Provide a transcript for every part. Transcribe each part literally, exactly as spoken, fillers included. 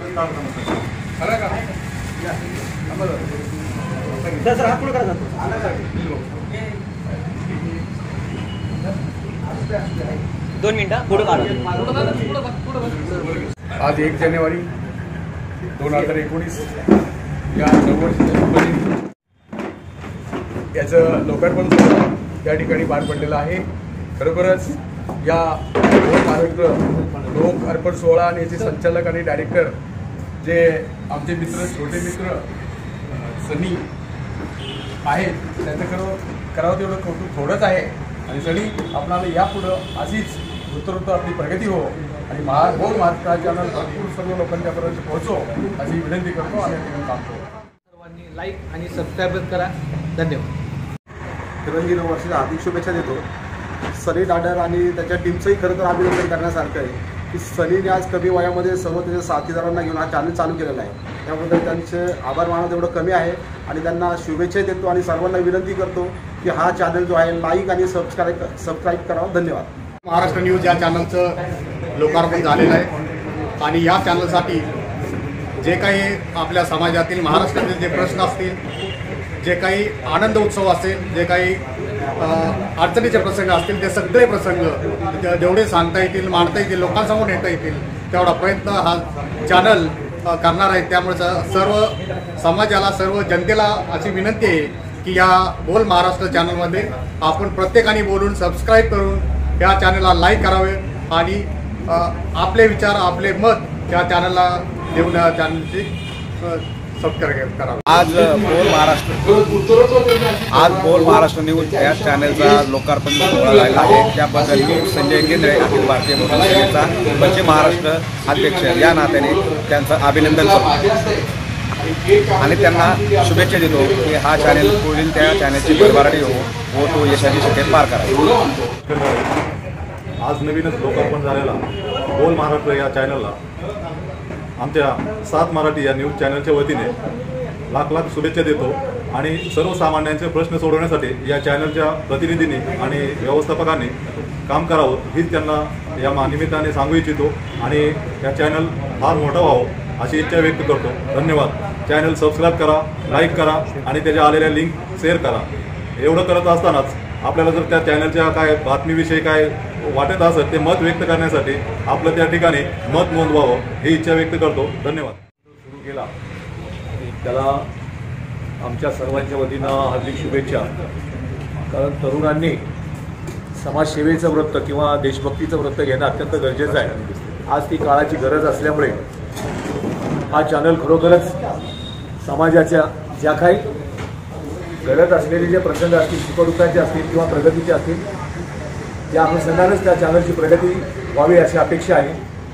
दोन मिनिटं पुढे काढा। आज एक जानेवारी दोन हजार एकोणीस या नववर्षाच्या याचं लोकार्पण या ठिकाणी पार पडलेलं आहे। खरोखरच या महाराष्ट्र लोक अर्पण सोहळा आणि याचे संचालक आणि डायरेक्टर जे आमचे मित्र छोटे मित्र सनी आहेत त्यांचं खरं करावं तेवढं कौतुक थोडंच आहे। आणि सनी आपल्याला यापुढं अशीच उत्तरोत्तर आपली प्रगती हो आणि महा बोल महाराष्ट्र चॅनल भरपूर सर्व लोकांच्यापर्यंत पोहोचो अशी विनंती करतो आणि काम करतो। सर्वांनी लाईक आणि सबस्क्राईब करा। धन्यवाद। तिरंगी नऊ वर्षाच्या हार्दिक शुभेच्छा देतो। सनी डाडर आणि त्याच्या टीमचंही खरं तर अभिनंदन करण्यासारखं आहे की सनीने आज कमी वयामध्ये सर्व त्याच्या साथीदारांना घेऊन हा चॅनल चालू केलेला आहे। त्याबद्दल त्यांचे आभार मानणं तेवढं कमी आहे आणि त्यांना शुभेच्छा देतो आणि सर्वांना विनंती करतो की हा चॅनल जो आहे लाईक आणि सबस्क्राईब सबस्क्राईब करावा। धन्यवाद। महाराष्ट्र न्यूज या चॅनलचं लोकार्पण झालेलं आहे आणि या चॅनलसाठी जे काही आपल्या समाजातील महाराष्ट्रातील जे प्रश्न असतील, जे काही आनंद उत्सव असेल, जे काही अडचणीचे प्रसंग असतील, ते सगळे प्रसंग जेवढे सांगता येतील, मांडता येतील, लोकांसमोर नेता येतील तेवढा प्रयत्न हा चॅनल करणार आहे। त्यामुळे सर्व समाजाला, सर्व जनतेला अशी विनंती आहे की या बोल महाराष्ट्र चॅनलमध्ये आपण प्रत्येकाने बोलून सबस्क्राईब करून या चॅनलला लाईक करावे आणि आपले विचार, आपले मत या चॅनलला देऊन या चॅनलची सबस्क्राईब करावे। आज बोल महाराष्ट्र आज बोल महाराष्ट्र न्यूज या चॅनलचा लोकार्पण सोहळा झालेला आहे। त्याबद्दल मी संजय केंद्रे अखिल भारतीय बहुजन सेनेचा पश्चिम महाराष्ट्र अध्यक्ष या नात्याने त्यांचं अभिनंदन करतो आणि त्यांना शुभेच्छा देतो की हा चॅनल पुढील त्या चॅनलची भरभराटी हो व तो यशाची शिखर पार करावा। आज नवीनच लोकार्पण झालेला बोल महाराष्ट्र या चॅनलला आमच्या सात मराठी या न्यूज चॅनलच्या वतीने लाख लाख शुभेच्छा देतो आणि सर्वसामान्यांचे प्रश्न सोडवण्यासाठी या चॅनलच्या प्रतिनिधींनी आणि व्यवस्थापकांनी काम करावं हीच त्यांना या निमित्ताने सांगू इच्छितो आणि या चॅनल फार मोठा व्हावं अशी इच्छा व्यक्त करतो। धन्यवाद। चॅनल सबस्क्राईब करा, लाईक करा आणि त्याच्या आलेल्या लिंक शेअर करा। एवढं करत असतानाच आपल्याला जर त्या चॅनलच्या काय बातमीविषयी काय वाटत असेल ते मत व्यक्त करण्यासाठी आपलं त्या ठिकाणी मत नोंदवावं ही इच्छा व्यक्त करतो। धन्यवाद। सुरू केला त्याला आमच्या सर्वांच्या वतीनं हार्दिक शुभेच्छा। कारण तरुणांनी समाजसेवेचं व्रत किंवा देशभक्तीचं व्रत घेणं अत्यंत गरजेचं आहे। आज ती काळाची गरज असल्यामुळे हा चॅनल खरोखरच समाजाच्या ज्या काही गरज असलेले जे प्रसंग असतील, सुखदुःखाचे असतील किंवा प्रगतीचे असतील, त्या अनुषंगानेच त्या चॅनलची प्रगती व्हावी अशी अपेक्षा आहे।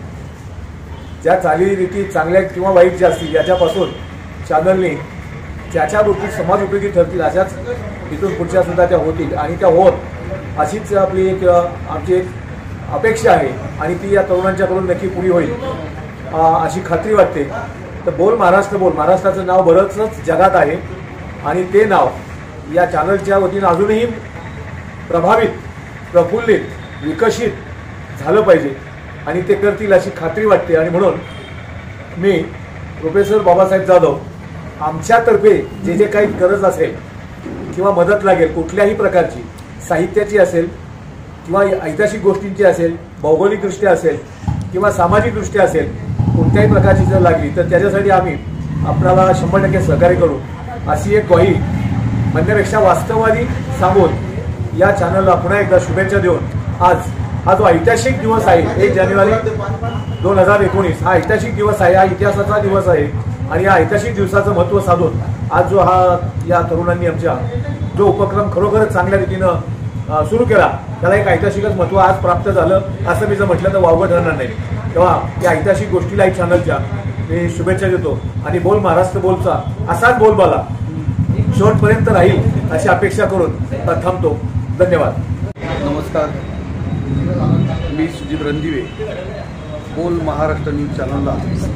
ज्या चालीरीती चांगल्या किंवा वाईट ज्या असतील याच्यापासून चॅनलने ज्याच्या बाबतीत समाज उपयोगी ठरतील अशाच इथून पुढच्या सुद्धा त्या होतील आणि त्या होत अशीच आपली एक आमची एक अपेक्षा आहे आणि ती या तरुणांच्याकडून नक्की पुरी होईल अशी खात्री वाटते। तर बोल महाराष्ट्र, बोल महाराष्ट्राचं नाव बरंचच जगात आहे आणि ते नाव या चॅनलच्या वतीनं अजूनही प्रभावित, प्रफुल्लित, विकसित झालं पाहिजे आणि ते करतील अशी खात्री वाटते। आणि म्हणून मी प्रोफेसर बाबासाहेब जाधव आमच्यातर्फे जे जे काही गरज असेल किंवा मदत लागेल कुठल्याही प्रकारची, साहित्याची असेल किंवा ऐतिहासिक गोष्टींची असेल, भौगोलिकदृष्ट्या असेल किंवा सामाजिकदृष्ट्या असेल, कोणत्याही प्रकारची जर लागली तर त्याच्यासाठी आम्ही आपल्याला शंभर टक्के सहकार्य करू अशी एक ग्वाही म्हणण्यापेक्षा वास्तववादी सांगून या चॅनलला पुन्हा एकदा शुभेच्छा देऊन आज हा जो ऐतिहासिक दिवस आहे एक जानेवारी दोन हजार एकोणीस हा ऐतिहासिक दिवस आहे, हा इतिहासाचा दिवस आहे आणि या ऐतिहासिक दिवसाचं महत्त्व साधून आज जो हा या तरुणांनी आमच्या जो उपक्रम खरोखरच चांगल्या रीतीनं सुरू केला त्याला एक ऐतिहासिकच महत्त्व आज प्राप्त झालं असं मी जर म्हटलं तर वावगं ठरणार नाही। तेव्हा या ऐतिहासिक गोष्टीला एक चॅनलच्या मी शुभेच्छा देतो आणि बोल महाराष्ट्र बोलचा असाच बोलबाला शेवटपर्यंत राहील अशी अपेक्षा करून थांबतो। धन्यवाद। नमस्कार, मी सुजित रणदिवे बोल महाराष्ट्र न्यूज चॅनलला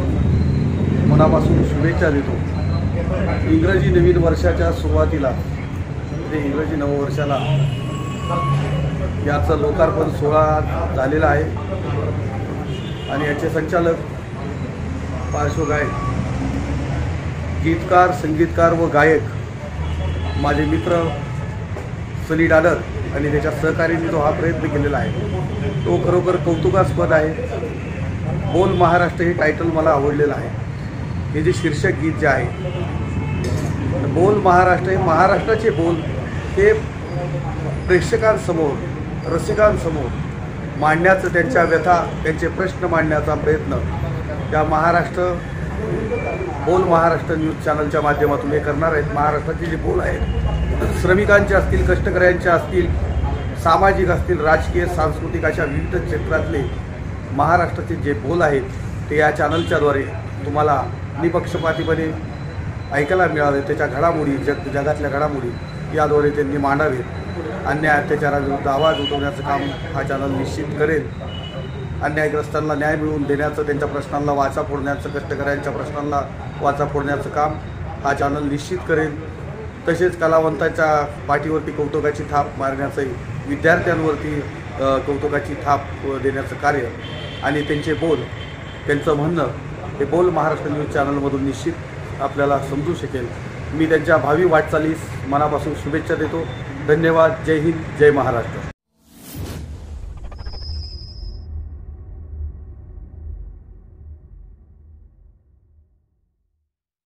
मनापासून शुभेच्छा देतो। इंग्रजी नवीन वर्षाच्या सुरुवातीला ते इंग्रजी नववर्षाला याचं लोकार्पण सोहळा झालेला आहे आणि याचे संचालक पार्श्वगायक, गीतकार, संगीतकार व गायक माझे मित्र सनी डाडर आणि त्याच्या सहकार्याने जो हा प्रयत्न केलेला आहे तो खरोखर कौतुकास्पद आहे. बोल महाराष्ट्र हे टायटल मला आवडलेलं आहे. हे जे शीर्षक गीत जे आहे बोल महाराष्ट्र, हे महाराष्ट्राचे बोल हे प्रेक्षकांसमोर, रसिकांसमोर मांडण्याचं, त्यांच्या व्यथा, त्यांचे प्रश्न मांडण्याचा प्रयत्न या महाराष्ट्र बोल महाराष्ट्र न्यूज चॅनलच्या माध्यमातून हे करणार आहेत. महाराष्ट्राचे जे बोल आहेत, श्रमिकांचे असतील, कष्टकऱ्यांचे असतील, सामाजिक असतील, राजकीय, सांस्कृतिक अशा विविध क्षेत्रातले महाराष्ट्राचे जे बोल आहेत ते या चॅनलच्याद्वारे तुम्हाला निपक्षपातीपणे ऐकायला मिळावे. त्याच्या घडामोडी, जग जगातल्या घडामोडी याद्वारे त्यांनी मांडावेत. अन्याय अत्याचाराविरुद्ध आवाज उठवण्याचं काम हा चॅनल निश्चित करेल. अन्यायग्रस्तांना न्याय मिळवून देण्याचं, त्यांच्या प्रश्नांना वाचा फोडण्याचं, कष्टकऱ्यांच्या प्रश्नांना वाचा फोडण्याचं काम हा चॅनल निश्चित करेल. तसेच कलावंताच्या पाठीवरती कौतुकाची थाप मारण्याचंही, विद्यार्थ्यांवरती कौतुकाची थाप देण्याचं कार्य आणि त्यांचे बोल, त्यांचं म्हणणं हे बोल महाराष्ट्र न्यूज चॅनलमधून निश्चित आपल्याला समजू शकेल. मी त्यांच्या भावी वाटचालीस मनापासून शुभेच्छा देतो. धन्यवाद. जय हिंद, जय महाराष्ट्र.